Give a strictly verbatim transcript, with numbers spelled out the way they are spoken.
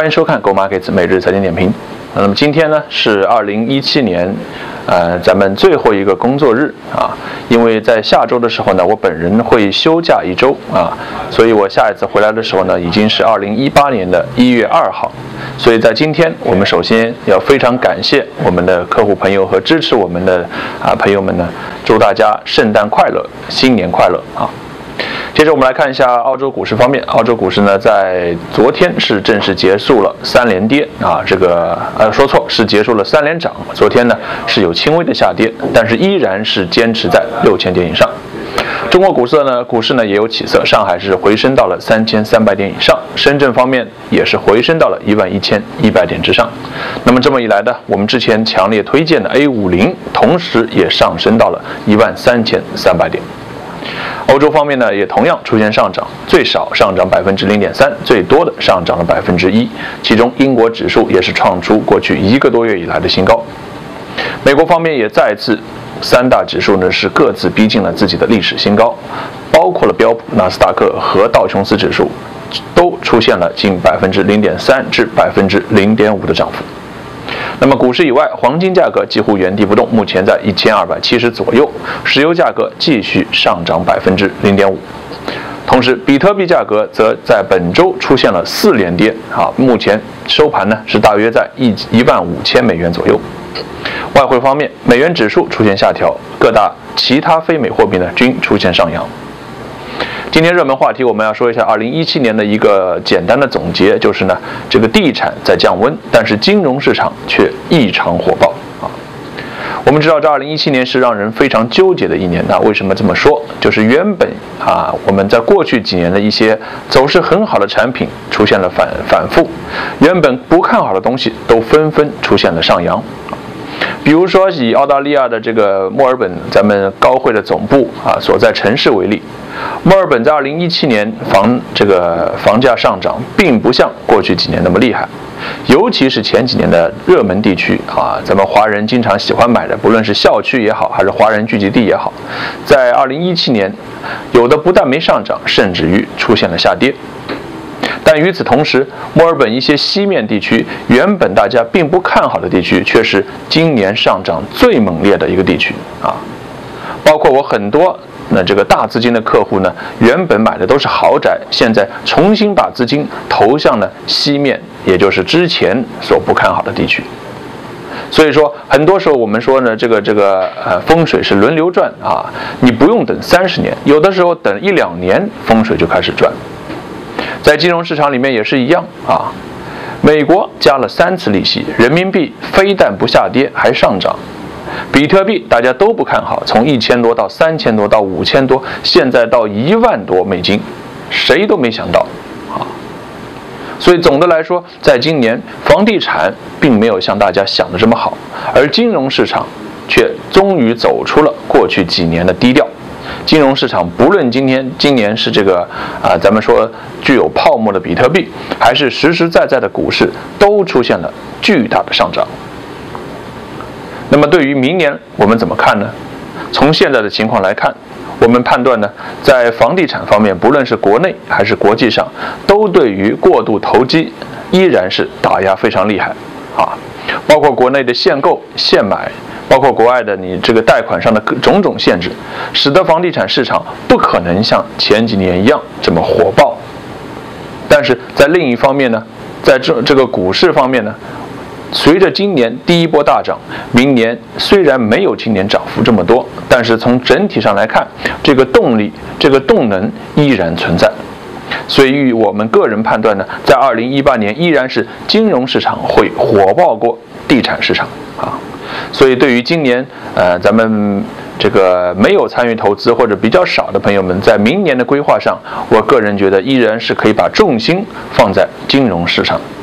欢迎收看 Go Markets 每日财经点评。那么今天呢是二零一七年，呃，咱们最后一个工作日啊，因为在下周的时候呢，我本人会休假一周啊，所以我下一次回来的时候呢，已经是二零一八年的一月二号。所以在今天，我们首先要非常感谢我们的客户朋友和支持我们的啊朋友们呢，祝大家圣诞快乐，新年快乐啊！接着我们来看一下澳洲股市方面，澳洲股市呢在昨天是正式结束了三连跌啊，这个呃说错是结束了三连涨，昨天呢是有轻微的下跌，但是依然是坚持在六千点以上。中国股市呢，股市呢也有起色，上海是回升到了三千三百点以上，深圳方面也是回升到了一万一千一百点之上。那么这么一来呢，我们之前强烈推荐的 A 五十，同时也上升到了一万三千三百点。欧洲方面呢，也同样出现上涨，最少上涨百分之零点三，最多的上涨了百分之一。其中英国指数也是创出过去一个多月以来的新高。美国方面也再次，三大指数呢是各自逼近了自己的历史新高，包括了标普、纳斯达克和道琼斯指数，都出现了近百分之零点三至百分之零点五的涨幅。那么股市以外，黄金价格几乎原地不动，目前在一千二百七十左右，石油价格继续上涨百分之零点五。同时，比特币价格则在本周出现了四连跌，啊，目前收盘呢是大约在一一万五千美元左右。外汇方面，美元指数出现下调，各大其他非美货币呢均出现上扬。今天热门话题我们要说一下二零一七年的一个简单的总结，就是呢，这个地产在降温，但是金融市场却异常火爆啊。我们知道这二零一七年是让人非常纠结的一年，那为什么这么说？就是原本啊我们在过去几年的一些走势很好的产品出现了反反复，原本不看好的东西都纷纷出现了上扬。比如说以澳大利亚的这个墨尔本咱们高会的总部啊所在城市为例，墨尔本在二零一七年房这个房价上涨并不像过去几年那么厉害，尤其是前几年的热门地区啊，咱们华人经常喜欢买的，不论是校区也好，还是华人聚集地也好，在二零一七年有的不但没上涨，甚至于出现了下跌。但与此同时，墨尔本一些西面地区，原本大家并不看好的地区，却是今年上涨最猛烈的一个地区啊。包括我很多那这个大资金的客户呢，原本买的都是豪宅，现在重新把资金投向了西面，也就是之前所不看好的地区。所以说，很多时候我们说呢，这个这个呃风水是轮流转啊，你不用等三十年，有的时候等一两年，风水就开始转。在金融市场里面也是一样啊，美国加了三次利息，人民币非但不下跌还上涨，比特币大家都不看好，从一千多到三千多到五千多，现在到一万多美金，谁都没想到啊。所以总的来说，在今年房地产并没有像大家想的这么好，而金融市场却终于走出了过去几年的低调。金融市场不论今天今年是这个啊、呃，咱们说具有泡沫的比特币，还是实实在在的股市，都出现了巨大的上涨。那么对于明年我们怎么看呢？从现在的情况来看，我们判断呢，在房地产方面，不论是国内还是国际上，都对于过度投机依然是打压非常厉害啊，包括国内的限购、限买。包括国外的你这个贷款上的种种限制，使得房地产市场不可能像前几年一样这么火爆。但是在另一方面呢，在这这个股市方面呢，随着今年第一波大涨，明年虽然没有今年涨幅这么多，但是从整体上来看，这个动力、这个动能依然存在。所以，与我们个人判断呢，在二零一八年依然是金融市场会火爆过地产市场啊。所以，对于今年呃咱们这个没有参与投资或者比较少的朋友们，在明年的规划上，我个人觉得依然是可以把重心放在金融市场。